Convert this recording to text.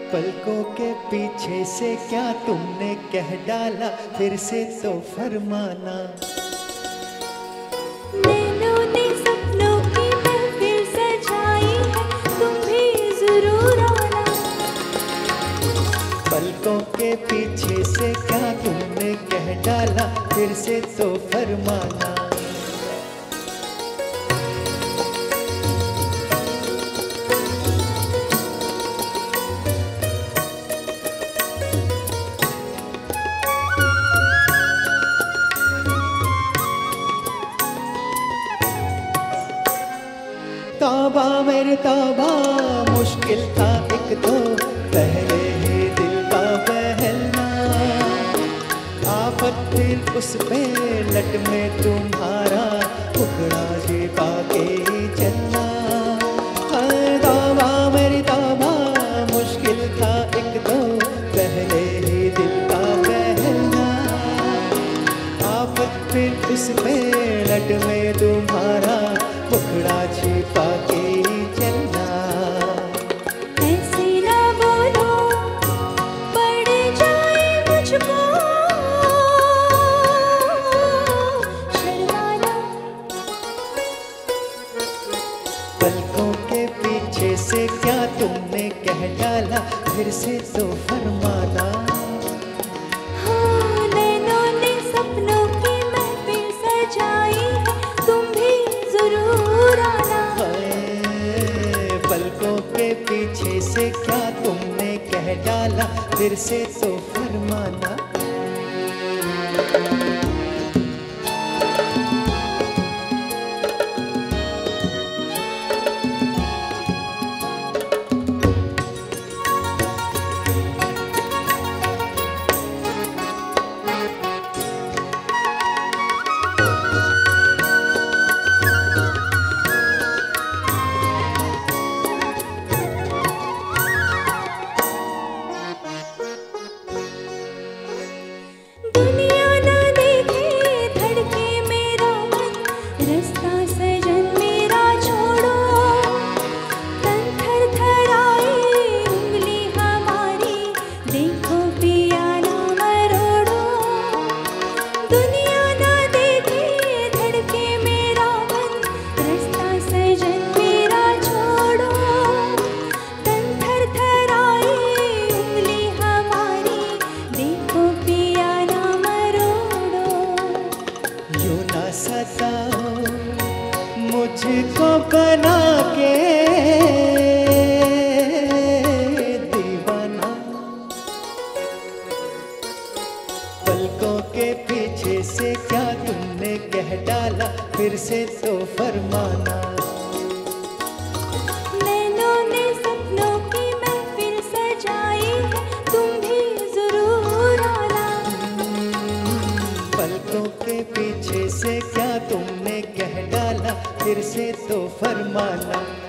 पलकों के पीछे से क्या तुमने कह डाला, फिर से तो फरमाना। नैनों ने सपनों की महफिल सजाई है, तुम भी जरूर आना। पलकों के पीछे से क्या तुमने कह डाला, फिर से तो फरमाना। तौबा मेरे तौबा, मुश्किल था एक तो पहले ही दिल का बहलना। आफत फिर उस पे लट में तुम्हारा टुकड़ा जी पाके चलना। तौबा मेरी तौबा, मुश्किल था एक तो पहले ही दिल का बहलना। आफत फिर उस पे लट में तुम्हारा टुकड़ा छिपा के चलना। ऐसे ना बोलो पड़ जाए मुझको शर्माना। पलकों के पीछे से क्या तुमने कह डाला, फिर से तो फरमाना। हाँ, नैनों ने सपनों की महफिल सजाई है, तुम भी जरूर आना। पलकों के पीछे से क्या तुमने कह डाला, फिर से तो फरमाना। दुनिया ना देखे धड़के मेरा मन, रास्ता सजन मेरा छोड़ो। तन थर थराए उंगली हमारी, देखो पिया ना मरोड़ो। दुनिया ना देखे धड़के मेरा मन, रास्ता सजन मेरा छोड़ो। तन थर थराए उंगली हमारी, देखो पिया ना मरोड़ो। यूं ना सताओ मुझको बना के दीवाना। पलकों के पीछे से क्या तुमने कह डाला, फिर से तो फरमाना। नैनों ने सपनों की महफिल सजाई है, तुम भी जरूर आना। पलकों के पीछे से क्या तुमने कह डाला, फिर से तो फरमाना।